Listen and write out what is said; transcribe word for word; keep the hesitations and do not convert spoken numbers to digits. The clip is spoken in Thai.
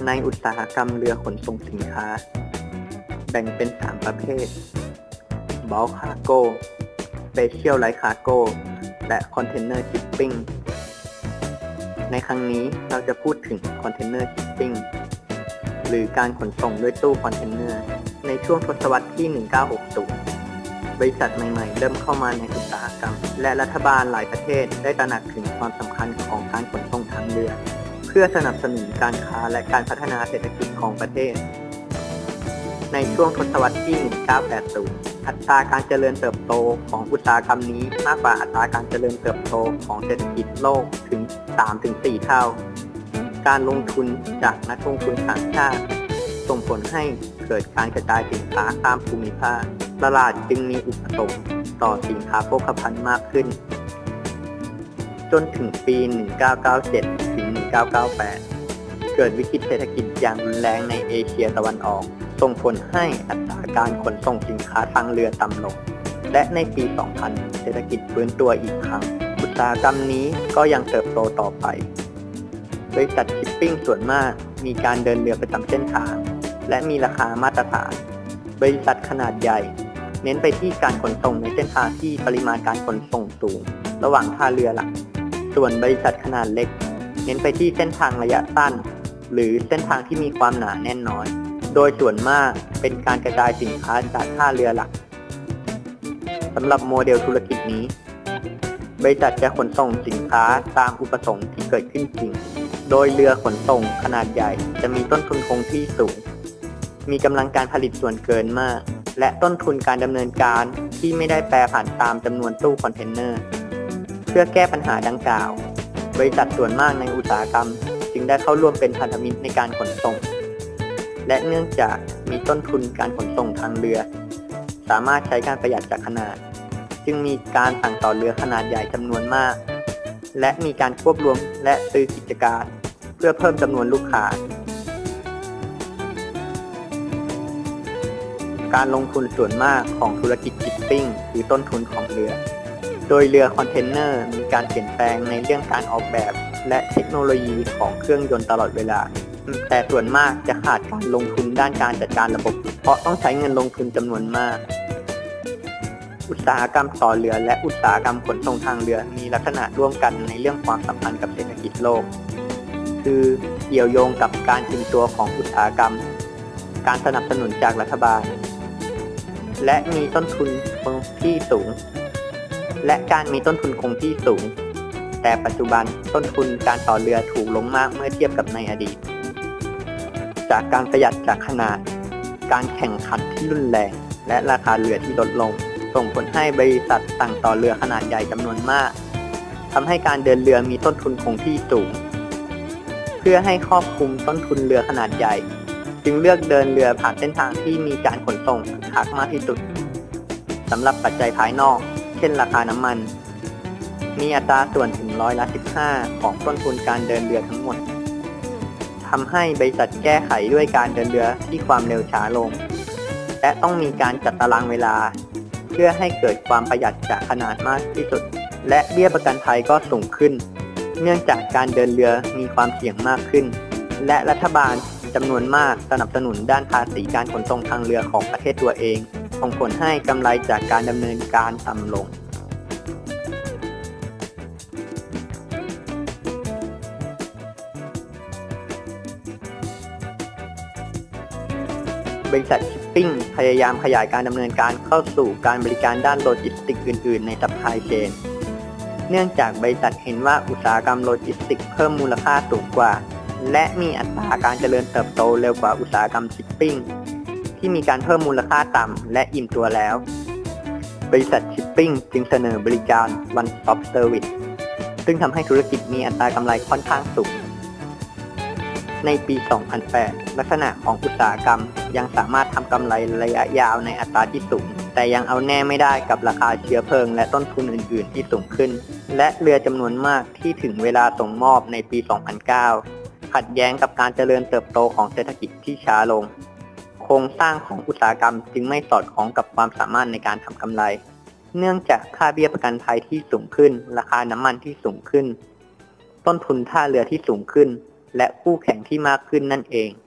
ในอุตสาหกรรมเรือขนส่งสินค้าแบ่งเป็นสามประเภท Bulk Cargo Specialized Cargo และ Container Shipping ในครั้งนี้เราจะพูดถึง Container Shipping หรือการขนส่งด้วยตู้คอนเทนเนอร์ในช่วงทศวรรษที่ หนึ่งพันเก้าร้อยหกสิบ บริษัทใหม่ๆเริ่มเข้ามาในอุตสาหกรรมและรัฐบาลหลายประเทศได้ตระหนักถึงความสำคัญของการขนส่งทางเรือเพื่อสนับสนุนการค้าและการพัฒนาเศรษฐกิจของประเทศในช่วงทศวรรษที่ หนึ่งพันเก้าร้อยแปดสิบ อัตราการเจริญเติบโตของอุตสาหกรรมนี้มากกว่าอัตราการเจริญเติบโตของเศรษฐกิจโลกถึง สามถึงสี่ เท่าการลงทุนจากนักลงทุนต่างชาติส่งผลให้เกิดการกระจายสินค้าข้ามภูมิภาคตลาดจึงมีอุปสงค์ต่อสินค้าโภคภัณฑ์มากขึ้นจนถึงปี หนึ่งพันเก้าร้อยเก้าสิบเจ็ด ถึง หนึ่งพันเก้าร้อยเก้าสิบแปด เกิดวิกฤตเศรษฐกิจอย่างรุนแรงในเอเชียตะวันออกส่งผลให้อัตราการขนส่งสินค้าทางเรือต่ำลงและในปี สองพัน เศรษฐกิจฟื้นตัวอีกครั้งอุตสาหกรรมนี้ก็ยังเติบโตต่อไปบริษัทชิปปิ้งส่วนมากมีการเดินเรือประจำเส้นทางและมีราคามาตรฐานบริษัทขนาดใหญ่เน้นไปที่การขนส่งในเส้นทางที่ปริมาณการขนส่งสูงระหว่างท่าเรือหลักส่วนบริษัทขนาดเล็กเน้นไปที่เส้นทางระยะสั้นหรือเส้นทางที่มีความหนาแน่นน้อยโดยส่วนมากเป็นการกระจายสินค้าจากท่าเรือหลักสำหรับโมเดลธุรกิจนี้บริษัทจะขนส่งสินค้าตามอุปสงค์ที่เกิดขึ้นจริงโดยเรือขนส่งขนาดใหญ่จะมีต้นทุนคงที่สูงมีกำลังการผลิตส่วนเกินมากและต้นทุนการดำเนินการที่ไม่ได้แปรผันตามจำนวนตู้คอนเทนเนอร์เพื่อแก้ปัญหาดังกล่าวบริษัทส่วนมากในอุตสาหกรรมจึงได้เข้าร่วมเป็นพันธมิตรในการขนส่งและเนื่องจากมีต้นทุนการขนส่งทางเรือสามารถใช้การประหยัดจากขนาดจึงมีการสั่งต่อเรือขนาดใหญ่จำนวนมากและมีการควบรวมและซื้อกิจการเพื่อเพิ่มจำนวนลูกค้าการลงทุนส่วนมากของธุรกิจชิปปิ้งคือต้นทุนของเรือโดยเรือคอนเทนเนอร์มีการเปลี่ยนแปลงในเรื่องการออกแบบและเทคโนโลยีของเครื่องยนต์ตลอดเวลาแต่ส่วนมากจะขาดการลงทุนด้านการจัดการระบบเพราะต้องใช้เงินลงทุนจำนวนมากอุตสาหกรรมต่อเรือและอุตสาหกรรมขนส่งทางเรือมีลักษณะร่วมกันในเรื่องความสัมพันธ์กับเศรษฐกิจโลกคือเกี่ยวโยงกับการตื่นตัวของอุตสาหกรรมการสนับสนุนจากรัฐบาลและมีต้นทุนคงที่สูงและการมีต้นทุนคงที่สูงแต่ปัจจุบันต้นทุนการต่อเรือถูกลงมากเมื่อเทียบกับในอดีตจากการประหยัดจากขนาดการแข่งขันที่รุนแรงและราคาเรือที่ลดลงส่งผลให้บริษัทสั่งต่อเรือขนาดใหญ่จำนวนมากทำให้การเดินเรือมีต้นทุนคงที่สูงเพื่อให้ครอบคลุมต้นทุนเรือขนาดใหญ่จึงเลือกเดินเรือผ่านเส้นทางที่มีการขนส่งคึกคักมากที่สุดสำหรับปัจจัยภายนอกเช่นราคาน้ำมันมีอัตราส่วนถึงร้อยละสิบห้าของต้นทุนการเดินเรือทั้งหมดทำให้บริษัทแก้ไขด้วยการเดินเรือที่ความเร็วช้าลงและต้องมีการจัดตารางเวลาเพื่อให้เกิดความประหยัดจากขนาดมากที่สุดและเบี้ยประกันภัยก็สูงขึ้นเนื่องจากการเดินเรือมีความเสี่ยงมากขึ้นและรัฐบาลจำนวนมากสนับสนุนด้านภาษีการขนส่งทางเรือของประเทศตัวเองส่งผลให้กำไรจากการดำเนินการต่ำลงบริษัทชิปปิ้งพยายามขยายการดำเนินการเข้าสู่การบริการด้านโลจิสติกส์อื่นๆในซัพพลายเชนเนื่องจากบริษัทเห็นว่าอุตสาหกรรมโลจิสติกส์เพิ่มมูลค่าสูงกว่าและมีอัตราการเจริญเติบโตเร็วกว่าอุตสาหกรรมชิปปิ้งที่มีการเพิ่มมูลค่าต่ำและอิ่มตัวแล้วบริษัทชิปปิ้งจึงเสนอบริการ One Stop Service ซึ่งทำให้ธุรกิจมีอัตรากำไรค่อนข้างสูงในปี สองพันแปด ลักษณะของอุตสาหกรรมยังสามารถทำกำไรระยะยาวในอัตราที่สูงแต่ยังเอาแน่ไม่ได้กับราคาเชื้อเพลิงและต้นทุนอื่นๆที่สูงขึ้นและเรือจำนวนมากที่ถึงเวลาส่งมอบในปี สองพันเก้า ขัดแย้งกับการเจริญเติบโตของเศรษฐกิจที่ช้าลงโครงสร้างของอุตสาหกรรมจึงไม่สอดคล้องกับความสามารถในการทำกำไรเนื่องจากค่าเบี้ยประกันภัยที่สูงขึ้นราคาน้ำมันที่สูงขึ้นต้นทุนท่าเรือที่สูงขึ้นและคู่แข่งที่มากขึ้นนั่นเอง